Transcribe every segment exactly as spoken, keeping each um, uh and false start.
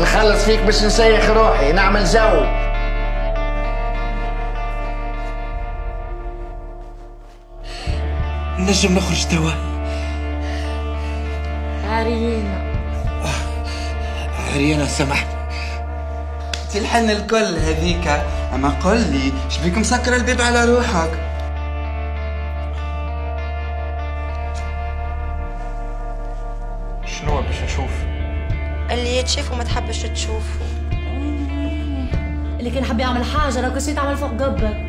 نخلص فيك باش نسيخ روحي نعمل جو. نجم نخرج توا؟ عريانة عريانة سامحني. انت الحن الكل هذيك، اما قل لي شبيك مسكر الباب على روحك؟ شنو باش نشوف؟ اللي يتشاف وما تحبش تشوفه. اللي كان حاب يعمل حاجة لو كنت تعمل فوق قبك.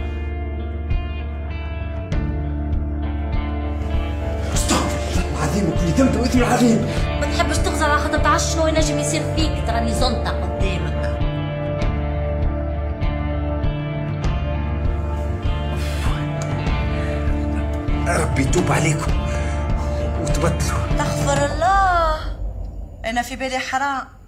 العظيم وكل ذنب وإثم العظيم. ما تحبش تغزر على خاطر تعرف شنو ينجم يصير فيك، تراني زنطة قدامك. ربي يتوب عليكم وتبطلوا. استغفر الله، انا في بالي حرام.